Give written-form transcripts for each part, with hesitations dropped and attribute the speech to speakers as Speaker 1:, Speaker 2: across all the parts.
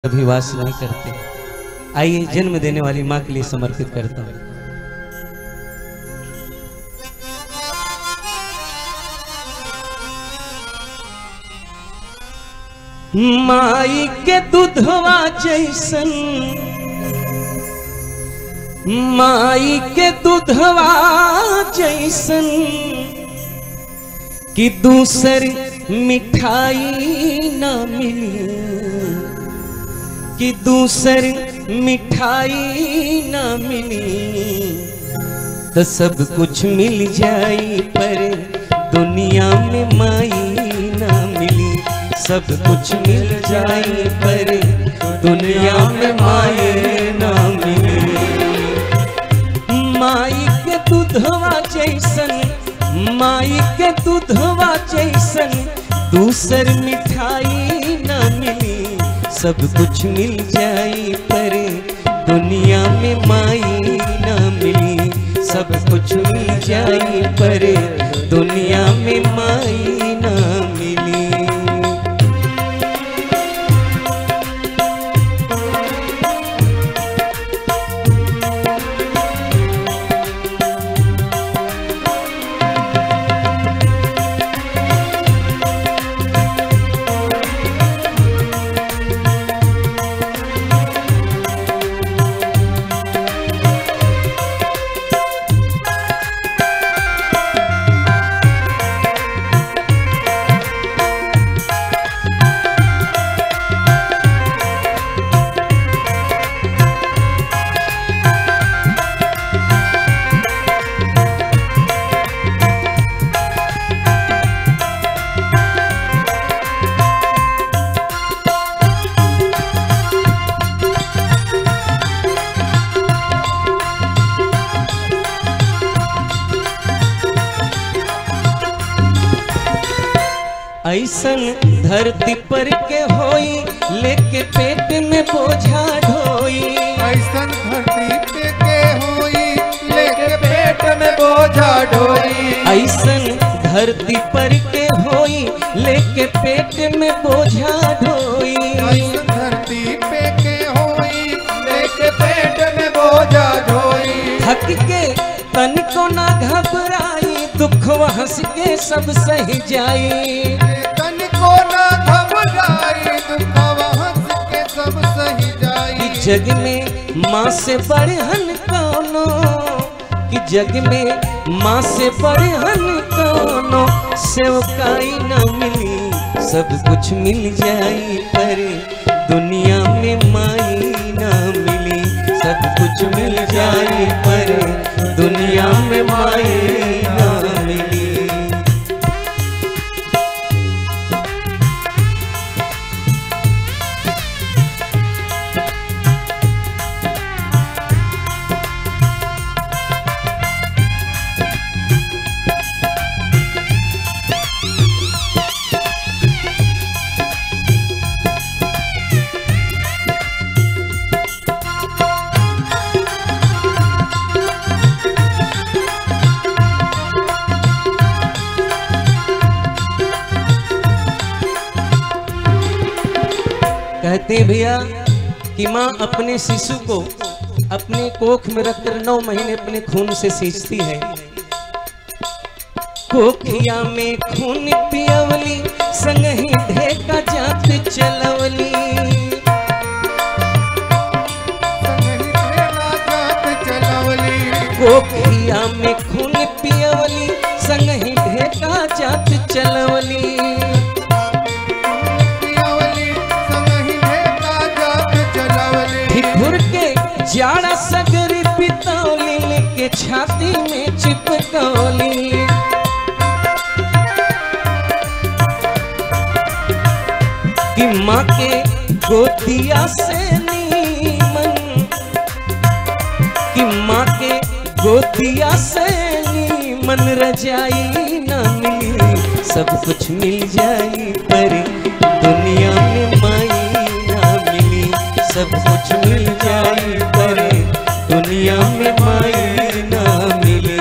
Speaker 1: कभी वास नहीं करते। आइए जन्म देने वाली माँ के लिए समर्पित करता हूँ। माई के दूधवा जैसन, माई के दूधवा जैसन कि दूसर मिठाई ना मिली, कि दूसर मिठाई ना मिली। तो सब कुछ मिल जाई पर दुनिया में माई ना मिली। सब कुछ मिल जाई पर दुनिया में माई ना मिली। माई के दूधवा जैसन, माई के दूधवा जैसन दूसर मिठाई ना मिली। सब कुछ मिल जाई पर दुनिया में माई ना मिली। सब कुछ मिल जाई पर दुनिया में माई ना मिली। ऐसन धरती पर के होई लेके पेट में बोझा ढोई।
Speaker 2: ऐसन धरती पे के होई लेके पेट में बोझा ढोई।
Speaker 1: ऐसन धरती पर के होई लेके पेट में बोझा ढोई।
Speaker 2: ऐसन धरती पे के होई लेके पेट में बोझा ढोई।
Speaker 1: थक के तन को ना घबराई, दुख हंस के सब सही जाई।
Speaker 2: तन को ना घबराई, दुख हंस के सब सही जाई।
Speaker 1: जग में माँ से बढ़हन कौनो, कि जग में माँ से बढ़हन कौनो सेवकाई न मिली। सब कुछ मिल जाई पर दुनिया में माई न मिली। सब कुछ मिल जाई पर दुनिया में माई न मिली। कहते हैं भैया कि माँ अपने शिशु को अपने कोख में रखकर 9 महीने अपने खून से सींचती है। कोखिया में खून पियवली संग ही ढेका जात चलवली। कोखिया में खून पियवली संग ही ढेका जात चलवली। जाड़ा सगरी पितौली लेके छाती में चिपकौली। कि माँ के गोदिया से नीमन, कि माँ के गोदिया से नीमन रजाई न मिली। सब कुछ मिल जाई पर दुनिया में माई ना मिली। सब कुछ मिल जाई पर दुनिया में माई ना मिली।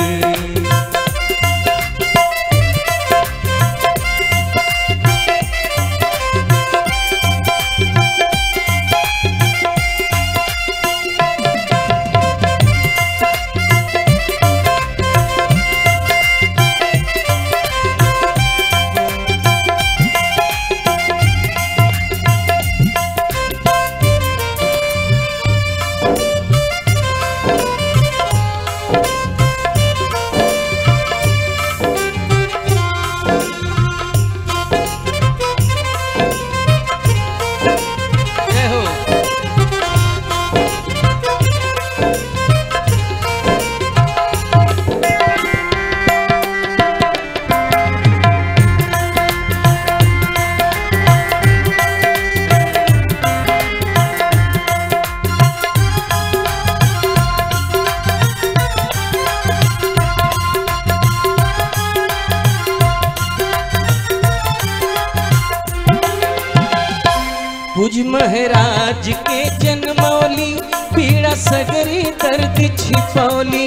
Speaker 1: महाराज के जनमौली पीड़ा सगरी दर्द छिपौली।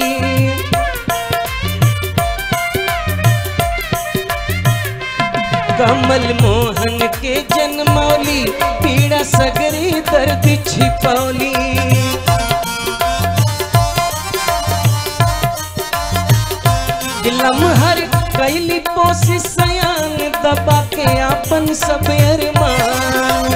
Speaker 1: कमल मोहन के जनमौली पीड़ा सगरी दर्द छिपौली। लम्हर कैली कोशिश सयान दबा के आपन सब अरमान।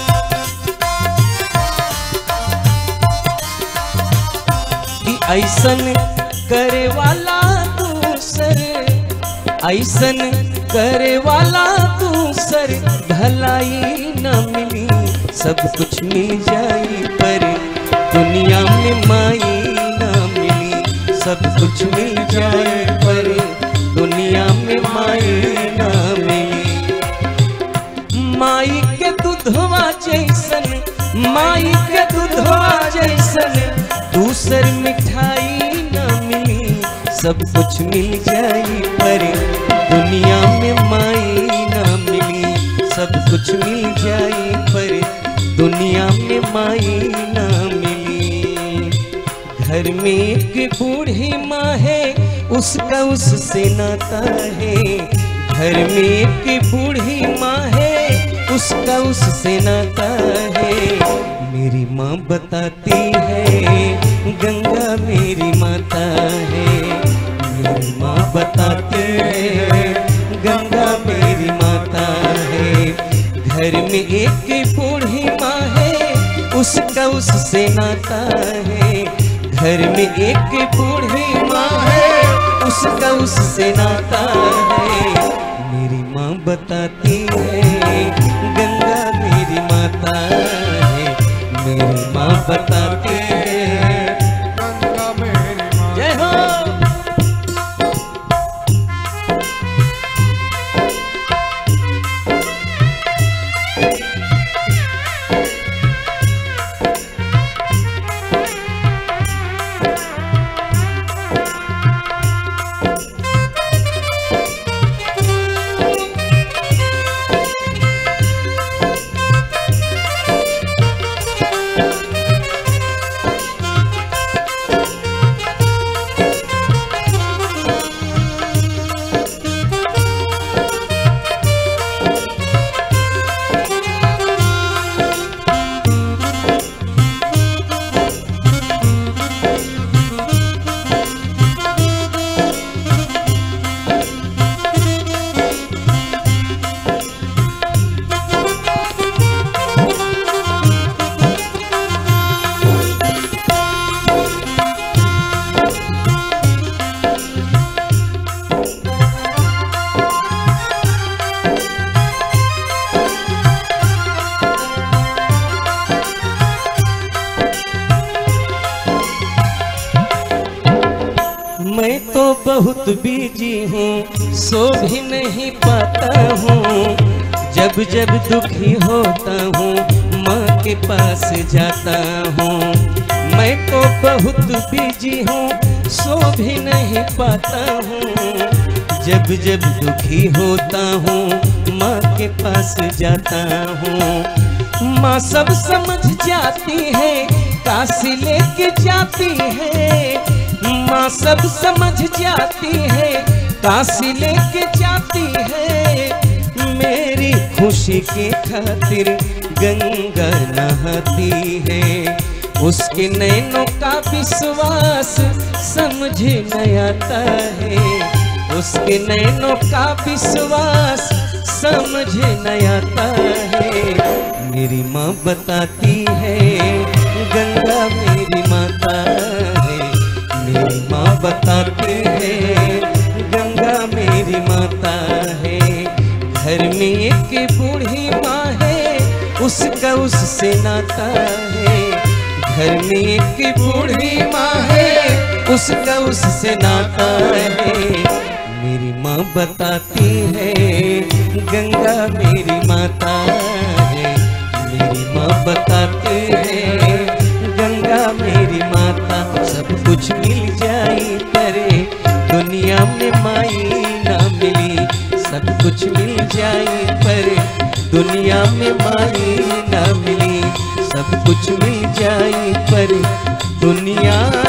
Speaker 1: कि ऐसन करे वाला दूसर, ऐसन करे वाला दूसर भलाई न मिली। सब कुछ मिल जाई पर दुनिया में माई न मिली। सब कुछ मिल जाए पर दुनिया में माई न मिली। माई के दूधवा जैसन, माई के दूधवा जैसन दूसर मिठाई न मिली। सब कुछ मिल जाई पर दुनिया में माई न मिली। सब कुछ मिल जाई पर दुनिया में माई न मिली। घर में एक बूढ़ी माँ है उसका उससे नाता है। घर में एक बूढ़ी माँ है उसका उससे नाता है। मेरी माँ बताती है गंगा मेरी माता है। मेरी माँ बताती है गंगा मेरी माता है। घर में एक बूढ़ी माँ है उसका उससे नाता है। घर में एक बूढ़ी माँ है उसका उससे नाता है। मेरी माँ बताती है गंगा मेरी माता है। मेरी माँ बताती है
Speaker 2: गंगा मेरी माँ।
Speaker 1: जय हो। मैं तो बहुत बिजी हूँ सो भी नहीं पाता हूँ। जब जब दुखी होता हूँ माँ के पास जाता हूँ। मैं तो बहुत बिजी हूँ सो भी नहीं पाता हूँ। जब जब दुखी होता हूँ माँ के पास जाता हूँ। माँ सब समझ जाती है काशी लेके जाती है। माँ सब समझ जाती है काशी लेके जाती है। मेरी खुशी के खातिर गंगा नहाती है। उसके नैनों का विश्वास समझ न आता है। उसके नैनों का विश्वास समझ न आता है। मेरी माँ बताती है गंगा मेरी माता है। मेरी माँ बताती है गंगा मेरी माता है। घर में एक बूढ़ी माँ है उसका उससे नाता है। घर में एक बूढ़ी माँ है उसका उससे नाता है। मेरी माँ बताती है गंगा मेरी माता है। मेरी माँ बताती है गंगा मेरी माता। सब कुछ मिल जाई करे दुनिया में माई ना मिली। सब कुछ मिल जाई पर दुनिया में माई ना मिली। सब कुछ मिल जाई पर दुनिया